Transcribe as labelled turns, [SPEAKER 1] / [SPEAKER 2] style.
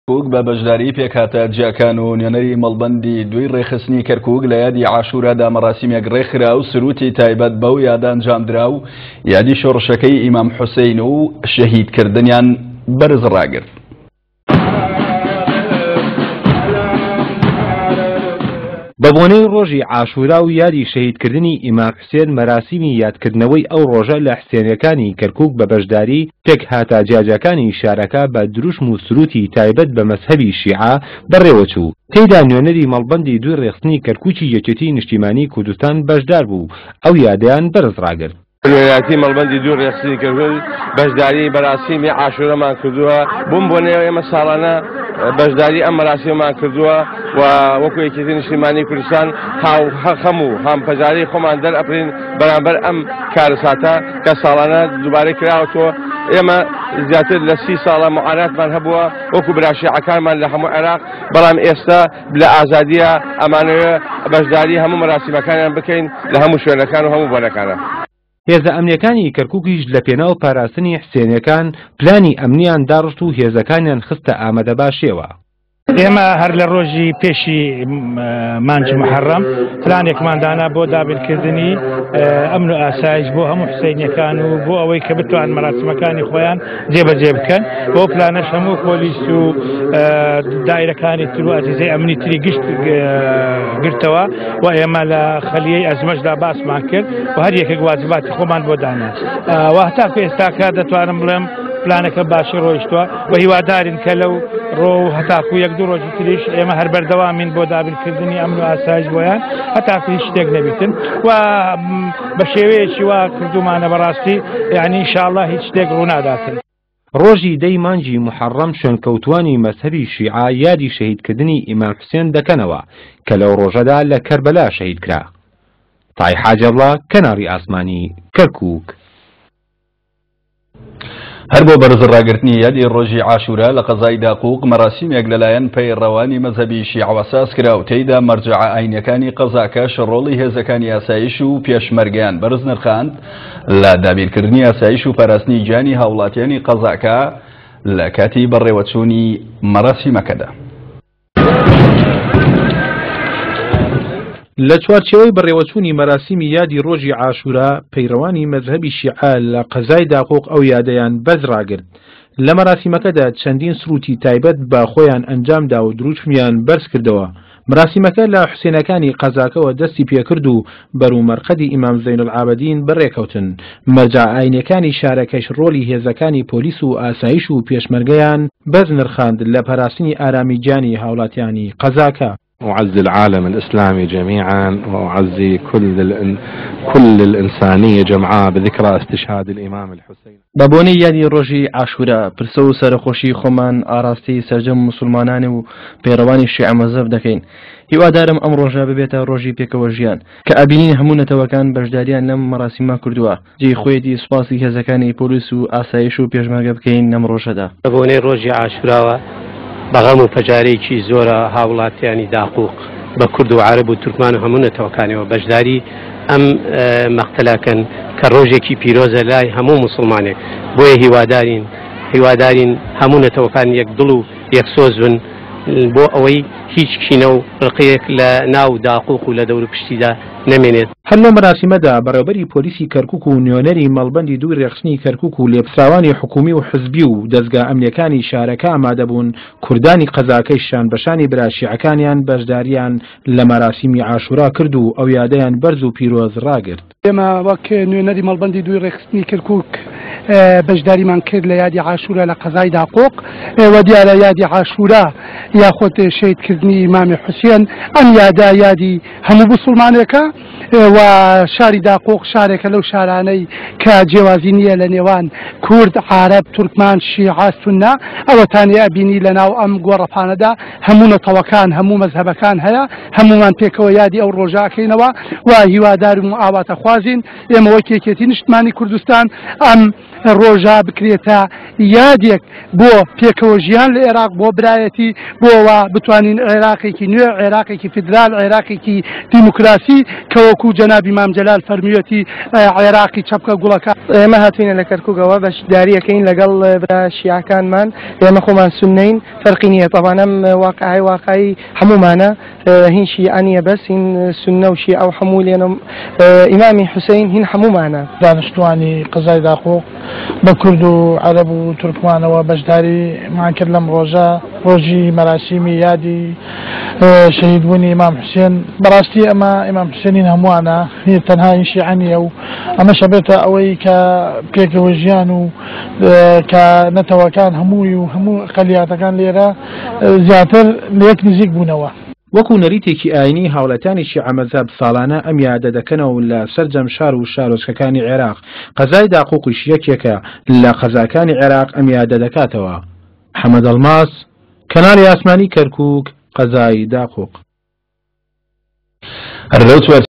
[SPEAKER 1] کۆک بە بەشداری پێکهاتە جیاکان و نوێنەری مەڵبەندی دوی ڕێخستنی کەرکووک لە یادی عاشورادا مەراسیمێک ڕێکخرا و سروتی تایبەت بەو یادە ئەنجامدرا و یادی شۆڕشەکەی ئیمام حوسێین و شەهیدکردنیان بەرز ڕاگرت.
[SPEAKER 2] بەبوونەی ڕۆژی عاشورا و یادی شەهیدکردنی ئیمام حوسێن مەراسیمی یادکردنەوەی ئەو ڕۆژە لە حسێنیەکانی کەرکووک بە بەشداری پێک هاتە جیاجەکانی شارەکە بە دروشم و سروتی تایبەت بە مەزهەبی شیعە بەڕێوەچوو. تێیدا نوێنەری مەڵبەندی دوی ڕێخستنی کەرکووکی یەکێتی نیشتیمانی کوردستان بەشدار بوو، ئەو یادەیان بەرز ڕاگرت.
[SPEAKER 3] نوێنەتی مەڵبەندی دوو ڕێخستنی کەرکووک بەشداری بەراسیمی عاشورەمان کردووە، بووم بۆ نێوە ئێمە ساڵانە بەشداری ئەم مەراسیممان کردووە و وەکو یەکێتی نیشتیمانی کوردستان خەم و هەمپەژاری خۆمان دەرئەپرین بەرامبەر ئەم کارەساتە کە ساڵانە دووبارەی کراوەتەوە. ئێمە زیاتر لە 30 ساڵە معاناتمان هەبووە وەکو براشیعەکانمان لە هەموو عێراق، بەڵام ئێستا لە ئازادیە ئەمانەوێ بەشداری هەموو مەراسیمەکانیان بکەین لە هەموو شوێنەکان و هەموو بۆنەکانە.
[SPEAKER 2] هێزە ئەمنیەکانی کەرکووکیش لە پێناو پاراستنی حسێنیەکان پلانی ئەمنیان داڕشت و هێزەکانیان خستە ئامادە باشێوە.
[SPEAKER 4] ئێمە هەر لە ڕۆژی پێشی مانج محەڕەم پلانێکمان دانا بۆ دابینکردنی ئەمن و ئاسایش بۆ هەموو حسێنیەکان و بۆ ئەوەی کە بتوان مەراسیمەکانی خۆیان جێبەجێ بکەن. بۆ پلانەش هەموو پۆلیس و دایرەکانی تر و ئەجهزەی ئەمنی تری گشت گرتەوە و ئێمە لە خەلیەی ئەزمەشدا باسمان کرد و هەر یەکێک واجباتی خۆمان بۆ دانا و هەتا ئێستاکە دەتوانم بڵێم پلانەکە باشی ڕۆیشتووە و هیوادارین کە لەو ڕۆ هەتاکو یەک دوو ڕۆژی تریش ئێمە هەر بەردەوامین بۆ دابینکردنی ئەمن و ئاسایش بۆیان هەتاکو هیچ شتێک نەبیتن و بە شێوەیەکی وا کردومانە بەڕاستی یعنی ئینشاءڵڵا هیچ شتێک ڕووناداتن.
[SPEAKER 2] ڕۆژی دەی مانجی محەڕەم شوێنکەوتوانی مەزهەبی شیعە یادی شەهیدکردنی ئیمام حوسێن دەکەنەوە کە لەو ڕۆژەدا لە کەربەلا شەهید کرا. تای حاجەڵڵا، کەناڕی ئاسمانی، کەرکووک.
[SPEAKER 1] هەر بۆ بەرزڕاگرتنی یادی ڕۆژی عاشورا لە قەزای داقووق مەراسیمێک لەلایەن پەیڕەوانی مەزهەبی شیعە ساز کرا و تێیدا مەرجەعە ئاینیەکانی قەزاکە شەڕۆڵی هێزەکانی ئاسایش و پێشمەرگیان بەرز نرخاند لە دابینکردنی ئاسایش و پاراستنی گیانی هاوڵاتیانی قەزاکە لە کاتی بەڕێوەچوونی مەراسیمەکەدا.
[SPEAKER 5] لە چوارچێوەی بەڕێوەچوونی مەراسیمی یادی ڕۆژی عاشورا پەیڕەوانی مەزهەبی شیعە لە قەزای داقووق ئەو یادەیان بەرز ڕاگرت. لە مەراسیمەکەدا چەندین سروتی تایبەت بە خۆیان ئەنجامدا و دروچمیان بەرز کردەوە. مەراسیمەکە لە حوسێنەکانی قەزاکەوە دەستی پێکرد و بەرومەرقەدی ئیمام زەین العابدین بەڕێکەوتن. مەرجەع ئاینیەکانی شارەکەش ڕۆلی هێزەکانی پۆلیس و ئاسایش و پێشمەرگەیان بەرز نرخاند لە پاراستنی ئارامی گیانی هاوڵاتیانی قەزاکە.
[SPEAKER 6] أعزي العالم الإسلامي جميعا وأعزي كل الإنسانية جمعاء بذكرى استشهاد الإمام الحسين.
[SPEAKER 7] بابوني يادي روجي عاشورا برسو سرخوشي خمان آراستي سرجم مسلمانان و بيرواني الشيعة مذهب دكين. هیوادارم ئەم ڕۆژە ببێتە ڕۆژی پێکەوە ژیان کە ئابینین هەموو نەتەوەکان بەشداریان لەم مەراسیمە کردووە. جێی خۆیەتی سوپاسی هێزەکانی پۆلیس و ئاسایش و پێشمەرگە بکەین لەم ڕۆژەدا.
[SPEAKER 8] بابونەی ڕۆژی عاشوراوە بەغەم و پەجارێکی زۆرە هاوڵاتیانی داقووق بە کورد و عەرەب و تورکمان و هەموو نەتەوەکانەوە بەشداری ئەم مەقتەلەکەن کە ڕۆژێکی پیرۆزە لای هەموو موسڵمانێک. بۆیە هیوادارین هەموو نەتەوەکان یەک دڵ و یەکسۆز بن بۆ ئەوەی هیچ کینە و ڕقەیەک لە ناو داقووق و لە دەور پشتیدا نەمێنێت.
[SPEAKER 5] هەر لە مەراسیمەدا بەڕێوەبەری پۆلیسی کەرکووک و نوێنەری مەڵبەندی دوی ڕێخستنی کەرکووک و لێپسراوانی حکومی و حزبی و دەستگا ئەمنیەکانی شارەکە ئامادەبوون کوردانی قەزاکەی شانبەشانی براشیعەکانیان بەشداریان لە مەراسیمی عاشورا کرد و ئەو یادەیان بەرز و پیرۆز ڕاگرت.
[SPEAKER 9] ئێمە وەک نوێنەری مەڵبەندی دوی ڕێخستنی کەرکووک بەشداریمان کرد لە یادی عاشورا لە قەزای داقووق و دیارە یادی عاشورا یاخۆت شەهیدکردنی ئیمامی حوسێن ئەم یادی هەموو موسڵمانێکە و شاری داقووق شارێکە لەو شارانەی کە جیاوازی نییە لە نێوان کورد، عەرەب، تورکمان، شیعە، سوننا. ئەوەتانێ ئەبینی لەناو ئەم گۆڕەپانەدا هەموو نەتەوەکان هەموو مەزهەبەکان هەیە، هەمومان پێکەوە یادی ئەو ڕۆژاکەینەوە و هیوادارم و ئاواتە خوازین ئێمە وەک یەکێتی نیشتمانی کوردستان ئەم ڕۆژە بکرێتە یادێک بۆ پێکەوە ژیان لە عێراق بۆ برایەتی بۆەوە بتوانین عێراقێکی نوێ عێراقێکی فدرال عێراقێکی دیموکراسی کەوەکو جەنابی مام جەلال فەرمیوەتی عێراقی چەپکە گوڵەکە.
[SPEAKER 10] ئێمە هاتوینە لە کەرکووکەوە بەشداریەکەین لەگەڵ برا شیعەکانمان ئێمە خۆمان سونەین فەرقی نییە طبعاً واقعی هەمومانە هین شیعە نیە بەس هین سونە و شیعە و هەموو لێنە ئیمامی حوسەین هین هەمومانە.
[SPEAKER 11] دانیشتوانی قەزای داقوق بە کورد و عەرەب و تورکمانەوە بەشداریمان کرد لەم ڕۆژە ڕۆژی مەراسیمی یادی شەهیدبوونی ئیمام حوسێن. بەڕاستی ئەمە ئیمام حوسێنین هەمووانە تەنها هین شیعە نیە و ئەمەشە بێتە ئەوەی کە پێکەوە ژیان و کە نەتەوەکان هەمووی و هەموو قەلیاتەکان لێرە زیاتر لە یەک نزیک بوونەوە.
[SPEAKER 5] وەکو نەریتێکی ئاینی هاوڵەتانی شیعە مەذهب ساڵانە ئەم یادە دەکەنەوە لە سەرجەم شار و شارۆچکەکانی عێراق. قەزای داقوقیش یەکێکە لە قەزاکانی عێراق ئەم یادە دەکاتەوە. حەمەد ئەڵماس، کەناڵی ئاسمانی کەرکووک، قەزای داقوق.